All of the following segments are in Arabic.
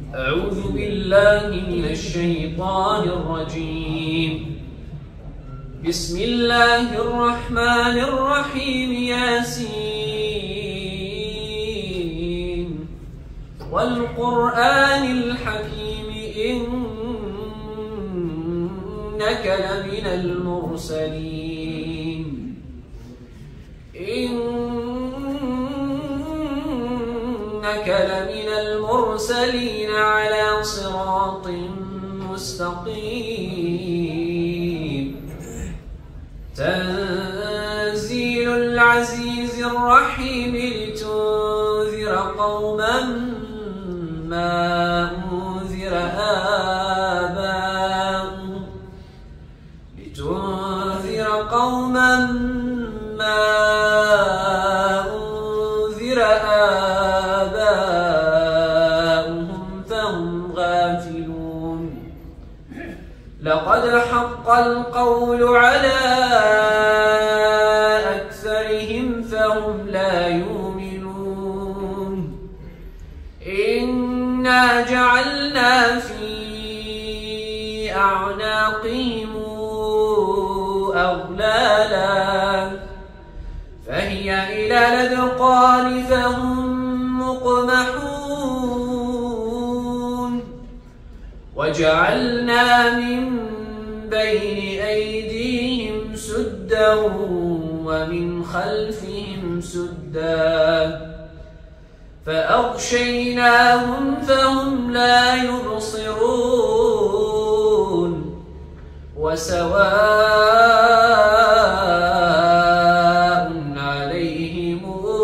أعوذ بالله من الشيطان الرجيم. بسم الله الرحمن الرحيم. ياسين والقرآن الحكيم إنك لمن المرسلين. إنك لمن المرسلين على صراط مستقيم. تنزيل العزيز الرحيم لتنذر قوما ما أنذر آباؤهم فهم غافلون. لقد حق القول على أكثرهم فهم لا يؤمنون. إنا جعلنا في أعناقهم أغلالا فهي إلى الأذقان فهم مقمحون. وجعلنا من بين أيديهم سدا ومن خلفهم سدا فأغشيناهم فهم لا يبصرون. وسواء عليهم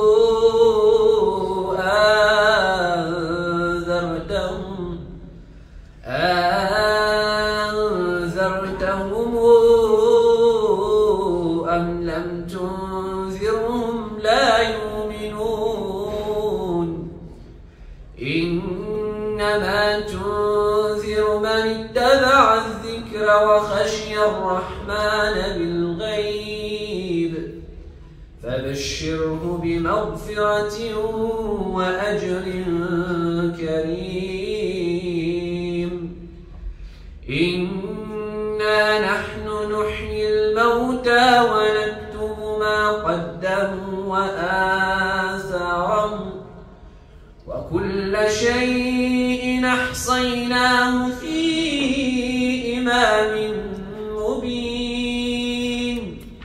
أنذرتهم أم لم تنذرهم لا يؤمنون. إنما تنذر من اتبع الذكر وخشي الرحمن بالغيب فبشره بمغفرة وأجر كريم. إنا نحن نحيي الموتى ونكتب ما قدموا وآثارهم وكل شيء أحصيناه في إمام مبين.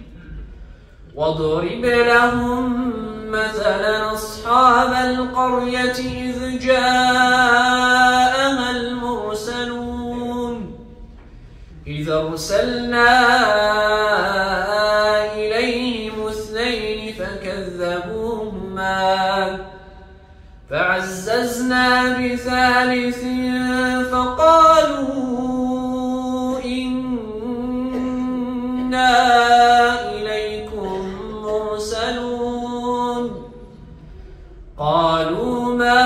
واضرب لهم مثلا أصحاب القرية إذ جاءها المرسلون. إذ أرسلنا إليهم اثنين فكذبوهما فعززنا بثالث فقالوا إنا إليكم مرسلون. قالوا ما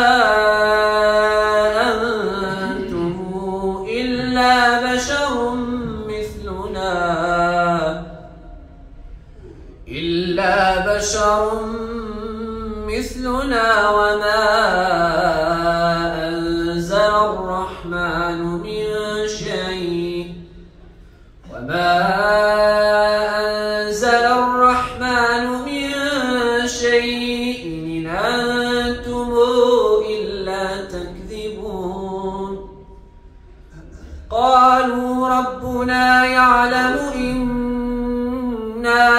أنتم إلا بشر مثلنا وما أنزل الرحمن من شيء إن أنتم إلا تكذبون. قالوا ربنا يعلم إنا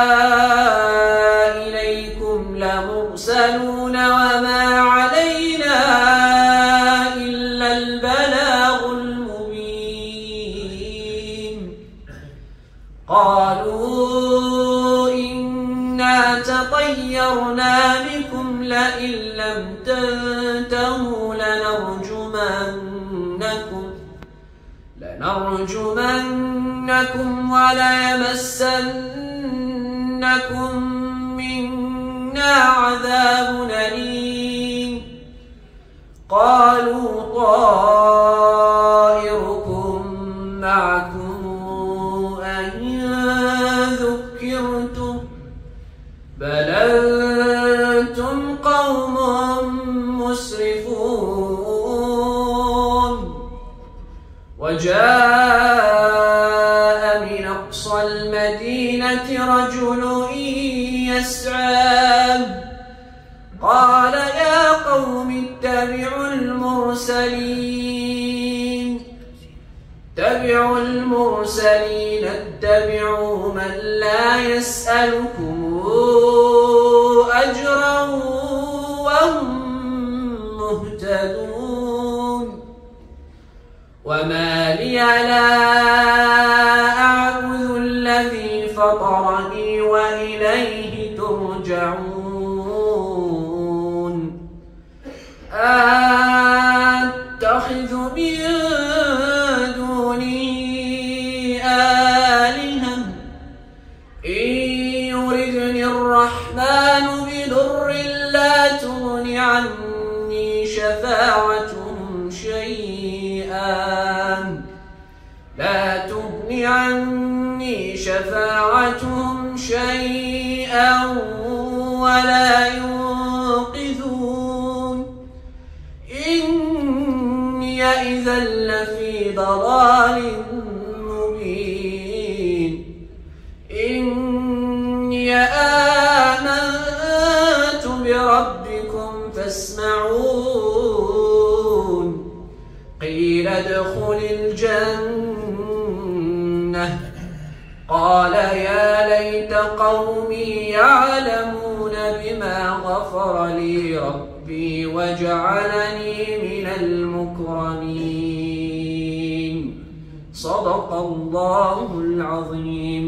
إليكم لمرسلون وما علينا إلا البلاغ المبين. قالوا إنا تطيرنا بكم لئن لم تنتهوا لنرجمنكم وليمسنكم منا عذاب أليم. قالوا طائركم معكم أئن ذكرتم بل أنتم قوم مسرفون. وجاء من أقصى المدينة رجل يسعى قال يا قوم اتبعوا المرسلين اتبعوا من لا يسألكم أجرا وهم مهتدون وما لي لا أعبد الذي فطرني وإليه ترجعون أتخذ من دونه آلهة إن يردني الرحمن بضر لا تغن عني شفاعتهم شيئا ولا ينقذون إني إذا لفي ضلال مبين إني آمنت بربكم فاسمعون قيل ادخل الجنة قال يا ليت قومي يعلمون بما غفر لي ربي وجعلني من المكرمين صدق الله العظيم.